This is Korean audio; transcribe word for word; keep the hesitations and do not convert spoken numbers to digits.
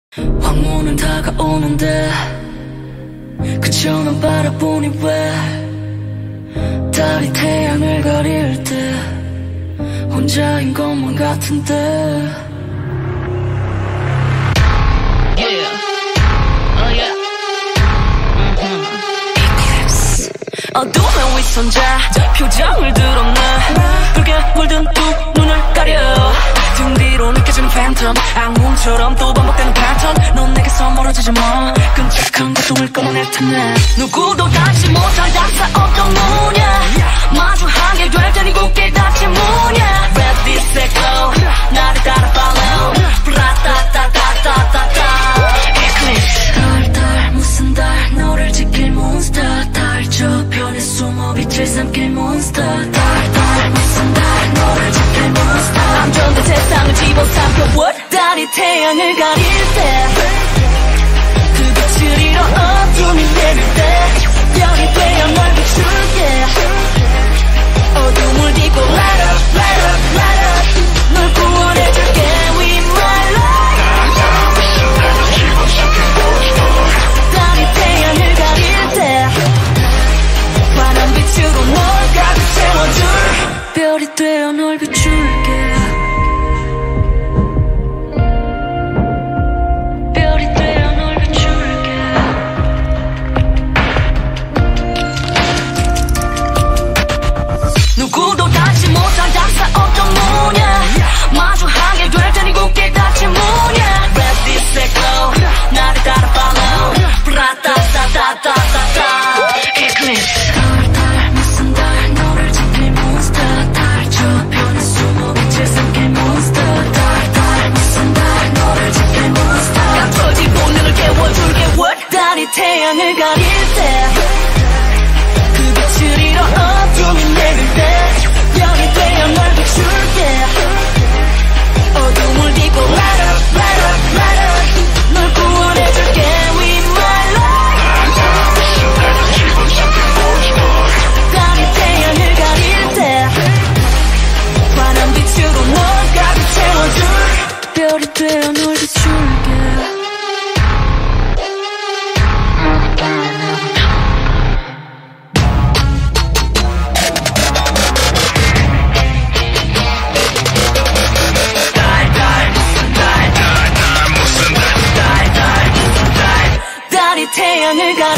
황혼은 다가오는데 그저 난 바라보니 왜 달이 태양을 가릴 때 혼자인 것만 같은데. Yeah. Oh yeah. Eclipse. 어둠의 위선자 표정을 드러내 붉게 물든 두 눈을 가려 등 뒤로 느껴지는 팬텀 악몽처럼 또 반복되는 패턴. 넌 내게서 멀어지지 마. 끔찍한 고통을 끌어낼 텐데 누구도 닿지 못할 작사 어떤 문야 마주하게 될 테니 굳게 닫지 문야. Red this echo 나를 따라 follow 브라따따따따따따 Eclipse. 달, 달 무슨 달 너를 지킬 몬스터 달 저편에 숨어 빛을 삼킬 몬스터 달, 달 무슨 달 너를 지킬 몬스터 암전된 세상을 집어삼켜 what? 달이 태양을 가릴 때 그 빛을 잃어 어둠이 내릴 때 별이 되어 널 비출게 어둠을 딛고 light up, light up, light up 널 구원해줄게 with my light. 달이 태양을 가릴 때 환한 빛으로 널 가득 채워줄 별이 되어 널 비출게. 누구도 닿지 못한 작사 어떤 문야 마주하게 될 테니 굳게 닫지 문야. Red this echo 나를 따라 follow 브라따따따따따따 Eclipse. 달, 달 무슨 달 너를 지킬 몬스터 달 저편에 숨어 빛을 삼킬 몬스터 달, 달 무슨 달 너를 지킬 몬스터 감춰진 본능을 깨워줄게 what? 달이 태양을 가릴 때 그 빛을 잃어 어둠이 내릴 때 별이 되어 널 비출게 어둠을 딛고 light up, light up, light up 널 구원해줄게 with my light. 달이 태양을 가릴 때 환한 빛으로 널 가득 채워줄 별이 되어 널 비출게. 태양을 가